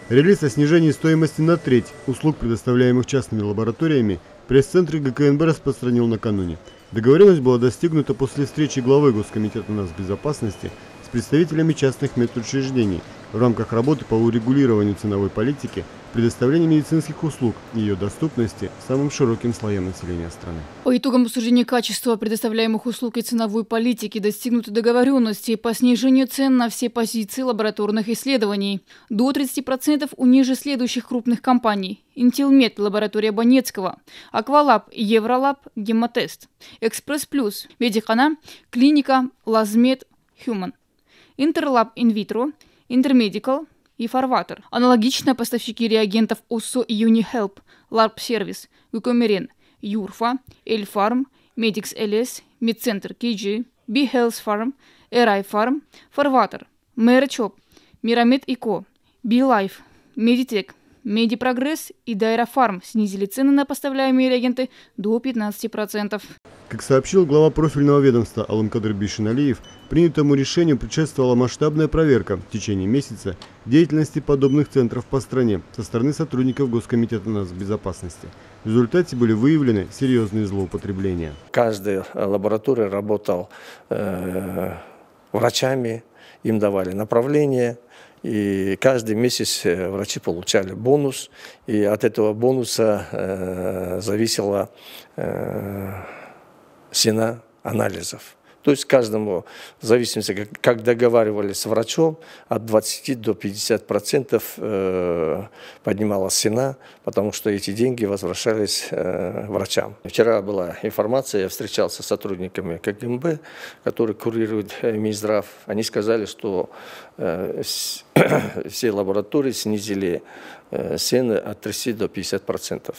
Релиз о снижении стоимости на треть услуг, предоставляемых частными лабораториями, пресс-центр ГКНБ распространил накануне. Договоренность была достигнута после встречи главы Госкомитета нацбезопасности с представителями частных медучреждений в рамках работы по урегулированию ценовой политики, предоставления медицинских услуг и ее доступности самым широким слоям населения страны. По итогам обсуждения качества предоставляемых услуг и ценовой политики достигнуты договоренности по снижению цен на все позиции лабораторных исследований до 30% у ниже следующих крупных компаний: Интелмед, лаборатория Банецкого, Аквалаб, Евролаб, Гемотест, Экспресс Плюс, Медикана, Клиника, Лазмед, Хьюман, Интерлаб Инвитро, Интермедикал и Фарватер. Аналогично поставщики реагентов ОСО и Юнихелп, Ларп Сервис, Гукомерен, Юрфа, Эльфарм, Медикс ЛС, Медцентр КГ, Би-Хелс Фарм, Эрай Фарм, Фарватер, Мэрчоп, Мирамед ИКО, Би-Лайф, Медитек, Медипрогресс и Дайрафарм снизили цены на поставляемые реагенты до 15%. Как сообщил глава профильного ведомства Алымкадыр Бишиналиев, принятому решению предшествовала масштабная проверка в течение месяца деятельности подобных центров по стране со стороны сотрудников Госкомитета нацбезопасности. В результате были выявлены серьезные злоупотребления. Каждая лаборатория работала врачами, им давали направления. И каждый месяц врачи получали бонус, и от этого бонуса зависела цена анализов. То есть каждому, в зависимости, как договаривались с врачом, от 20 до 50% поднималась цена, потому что эти деньги возвращались врачам. Вчера была информация, я встречался с сотрудниками КГМБ, которые курируют Минздрав. Они сказали, что все лаборатории снизили цены от 30 до 50%.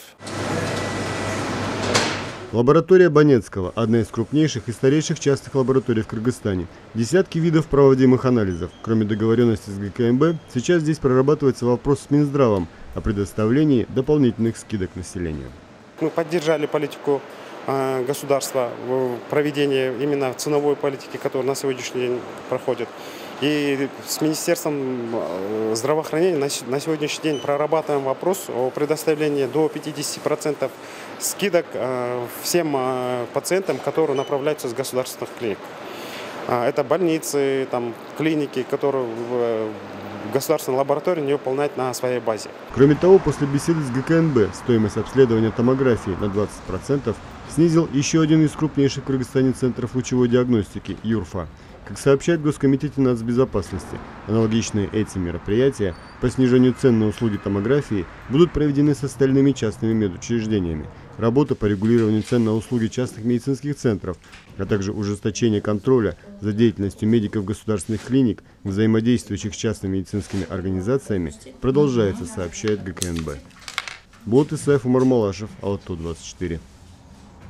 Лаборатория Банецкого – одна из крупнейших и старейших частных лабораторий в Кыргызстане. Десятки видов проводимых анализов. Кроме договоренности с ГКНБ, сейчас здесь прорабатывается вопрос с Минздравом о предоставлении дополнительных скидок населению. Мы поддержали политику государства в проведении именно ценовой политики, которая на сегодняшний день проходит. И с Министерством здравоохранения на сегодняшний день прорабатываем вопрос о предоставлении до 50% скидок всем пациентам, которые направляются с государственных клиник. Это больницы, клиники, которые в государственной лаборатории не выполняют на своей базе. Кроме того, после беседы с ГКНБ стоимость обследования томографии на 20% снизил еще один из крупнейших в Кыргызстане центров лучевой диагностики – Юрфа. Как сообщает Госкомитете нацбезопасности, аналогичные эти мероприятия по снижению цен на услуги томографии будут проведены с остальными частными медучреждениями. Работа по регулированию цен на услуги частных медицинских центров, а также ужесточение контроля за деятельностью медиков государственных клиник, взаимодействующих с частными медицинскими организациями, продолжается, сообщает ГКНБ. Болот Исаев, Умар Малашев, Алту 24.